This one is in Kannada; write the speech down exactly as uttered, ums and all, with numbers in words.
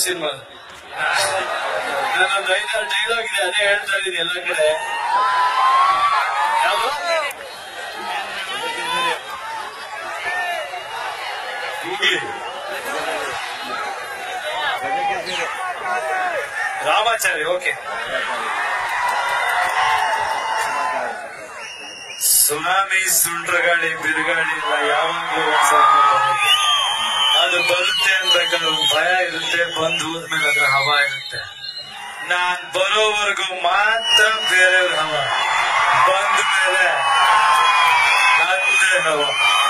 ಸಿನಿಮಾ ನಾನೊಂದು ಐದಾರು ಡೈಲಾಗ್ ಇದೆ, ಅದೇ ಹೇಳ್ತಾ ಇದ್ದೀನಿ ಎಲ್ಲ ಕಡೆ. ಯಾವುದು ಗೂಗ್ಲಿ ರಾಮಾಚಾರಿ. ಓಕೆ, ಸುನಾಮಿ, ಸುಂಡ್ರಗಾಳಿ, ಬಿರುಗಾಳಿ ಇಲ್ಲ, ಯಾವಾಗ್ಲೂ ಅದು ಬರುತ್ತೆ ಅನ್ಬೇಕಾದ್ರೆ ಒಂದು ಭಯ ಇರುತ್ತೆ. ಬಂದು ಹೋದ್ಮೇಲೆ ಅದ್ರ ಹವಾ ಇರುತ್ತೆ. ನಾನ್ ಬರೋವರೆಗೂ ಮಾತ್ರ ಬೇರೆಯವ್ರ ಹವಾ, ಬಂದ ಮೇಲೆ ನಂದೇ ಹವಾ.